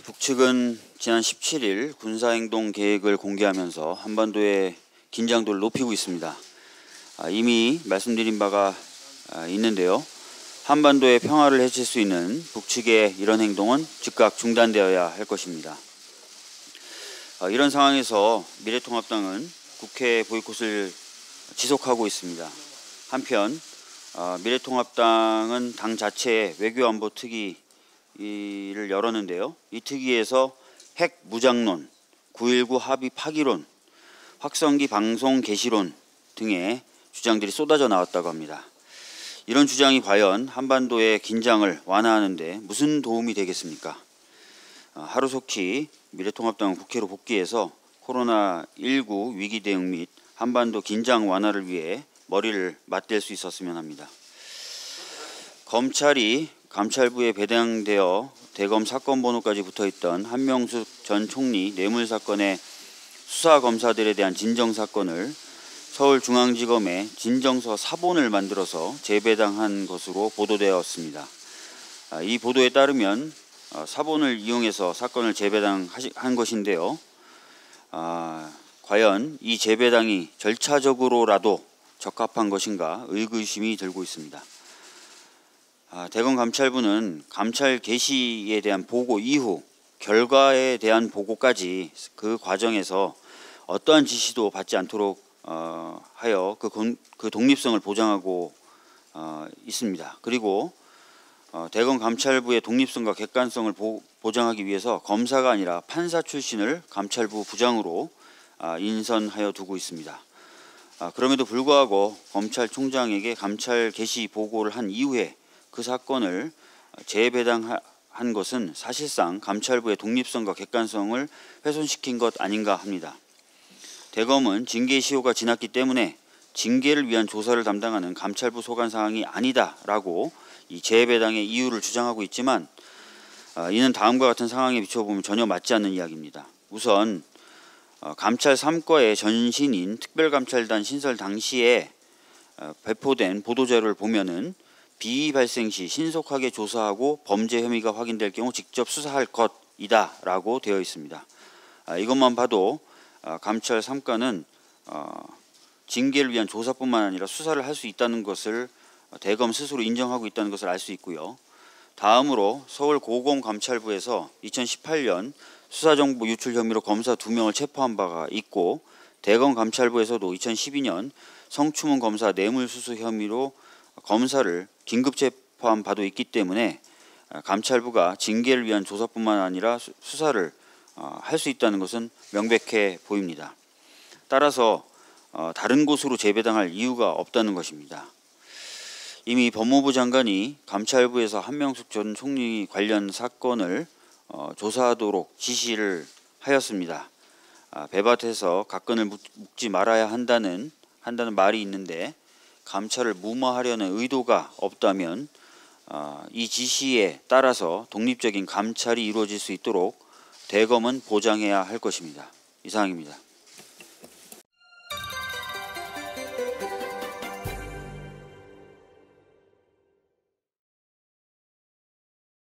북측은 지난 17일 군사행동 계획을 공개하면서 한반도의 긴장도를 높이고 있습니다. 이미 말씀드린 바가 있는데요. 한반도의 평화를 해칠 수 있는 북측의 이런 행동은 즉각 중단되어야 할 것입니다. 이런 상황에서 미래통합당은 국회 보이콧을 지속하고 있습니다. 한편 미래통합당은 당 자체의 외교안보특위를 열었는데요. 이 특위에서 핵 무장론, 9.19 합의 파기론, 확성기 방송 개시론 등의 주장들이 쏟아져 나왔다고 합니다. 이런 주장이 과연 한반도의 긴장을 완화하는 데 무슨 도움이 되겠습니까? 하루속히 미래통합당은 국회로 복귀해서 코로나19 위기 대응 및 한반도 긴장 완화를 위해 머리를 맞댈 수 있었으면 합니다. 검찰이 감찰부에 배당되어 대검 사건 번호까지 붙어있던 한명숙 전 총리 뇌물 사건의 수사검사들에 대한 진정사건을 서울중앙지검에 진정서 사본을 만들어서 재배당한 것으로 보도되었습니다. 이 보도에 따르면 사본을 이용해서 사건을 재배당한 것인데요. 과연 이 재배당이 절차적으로라도 적합한 것인가 의구심이 들고 있습니다. 대검 감찰부는 감찰 개시에 대한 보고 이후 결과에 대한 보고까지 그 과정에서 어떠한 지시도 받지 않도록 하여 그 독립성을 보장하고 있습니다. 그리고 대검 감찰부의 독립성과 객관성을 보장하기 위해서 검사가 아니라 판사 출신을 감찰부 부장으로 인선하여 두고 있습니다. 그럼에도 불구하고 검찰총장에게 감찰 개시 보고를 한 이후에 그 사건을 재배당한 것은 사실상 감찰부의 독립성과 객관성을 훼손시킨 것 아닌가 합니다. 대검은 징계 시효가 지났기 때문에 징계를 위한 조사를 담당하는 감찰부 소관 사항이 아니다라고 이 재배당의 이유를 주장하고 있지만 이는 다음과 같은 상황에 비춰보면 전혀 맞지 않는 이야기입니다. 우선 감찰 3과의 전신인 특별감찰단 신설 당시에 배포된 보도자료를 보면은 비위 발생 시 신속하게 조사하고 범죄 혐의가 확인될 경우 직접 수사할 것이다 라고 되어 있습니다. 이것만 봐도 감찰 3과는 징계를 위한 조사뿐만 아니라 수사를 할 수 있다는 것을 대검 스스로 인정하고 있다는 것을 알 수 있고요. 다음으로 서울고검감찰부에서 2018년 수사정보 유출 혐의로 검사 2명을 체포한 바가 있고 대검 감찰부에서도 2012년 성추문 검사 뇌물수수 혐의로 검사를 긴급 체포한 바도 있기 때문에 감찰부가 징계를 위한 조사뿐만 아니라 수사를 할 수 있다는 것은 명백해 보입니다. 따라서 다른 곳으로 재배당할 이유가 없다는 것입니다. 이미 법무부 장관이 감찰부에서 한명숙 전 총리 관련 사건을 조사하도록 지시를 하였습니다. 배밭에서 각건을 묵지 말아야 한다는 말이 있는데 감찰을 무마하려는 의도가 없다면 이 지시에 따라서 독립적인 감찰이 이루어질 수 있도록 대검은 보장해야 할 것입니다. 이상입니다.